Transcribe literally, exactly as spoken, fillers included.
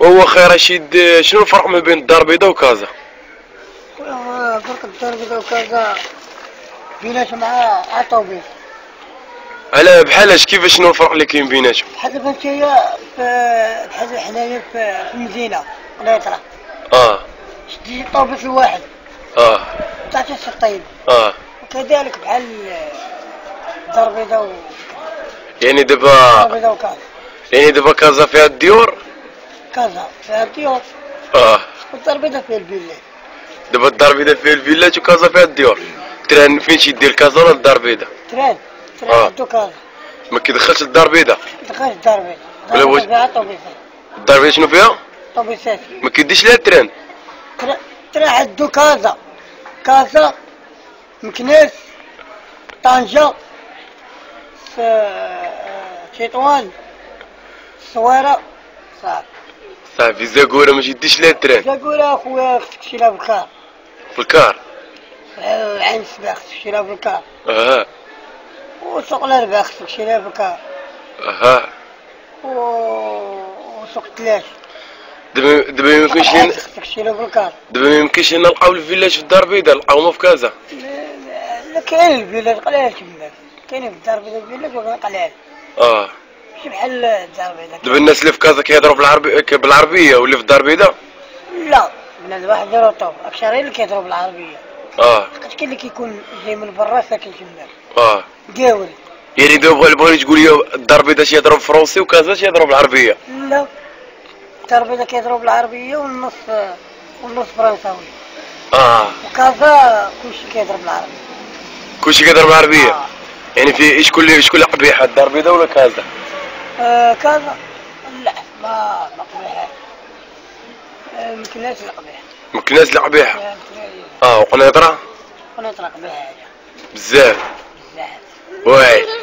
هو خير رشيد، شنو الفرق ما بين الدار البيضاء وكازا؟ فرق الدار البيضاء وكازا بيناتهم مع طوبيس. على بحالاش كيفاش شنو الفرق اللي كاين بيناتهم؟ بحال فهمتي هي بحال حنايا في المدينة قنيطرة. اه. شدي طوبيس الواحد. اه. تعطي السطين. اه. وكذلك بحال الدار البيضاء و يعني دابا الدار البيضاء وكازا. يعني دابا كازا فيها الديور؟ كازا فيها الديور. اه. والدار البيضاء فيها الفيلات. دابا الدار البيضاء فيها الفيلات وكازا فيها الديور. تران فين شي دير كازا ولا الدار البيضاء؟ تران تران آه. عندو كازا. ما كيدخلش الدار البيضاء؟ ما كيدخلش الدار البيضاء. ولا واش فيها طوبيسات. الدار البيضاء شنو فيها؟ طوبيسات. ما كيديش لها التران؟ تران عندو كازا كازا مكناس طنجة تطوان الصويرة صافي. صافي زاكورة ما يديش لها التران. زاكورة اخويا خصك تشيلها في الكار. في الكار؟ العين السباع خصك تشيلها في الكار. اها. وسوق الأربعة خصك تشيلها في الكار. اها. وسوق الثلاث. دابا دابا ما يمكنش لينا خصك تشيلها في الكار. دابا ما يمكنش لينا نلقاو الفيلاج في الدار البيضاء، نلقاوهم في كازا. لا كاين الفيلاج قلال تما، كاينين في الدار البيضاء الفيلاج ولكن قلال. اه. ماشي بحال الدار البيضاء. دابا الناس اللي في كازا كيهضروا بالعربي بالعربية واللي في الدار البيضاء؟ لا، بنات واحد يروطو، أكثرين اللي كيهضروا بالعربية. اه. حيت كاين اللي كيكون جاي من برا ساكن تما. اه. قاول. يعني دابا بغيتي تقول لي الدار البيضاء تيهضروا بالفرنسي وكازا تيهضروا بالعربية؟ لا، الدار البيضاء كيهضروا بالعربية والنص والنص فرنساوي. اه. وكازا كلشي كيهضر بالعربي. كلشي كيهضر بالعربية؟ آه. يعني في شكون اللي شكون اللي قبيحة الدار البيضاء ولا كازا؟ آه كازا لا ما ما قبيحة. آه مكناس اللي قبيحة. مكناس اللي قبيحة؟ اه وقنيطرة؟ قنيطرة قبيحة بزاف. بزاف. واعي.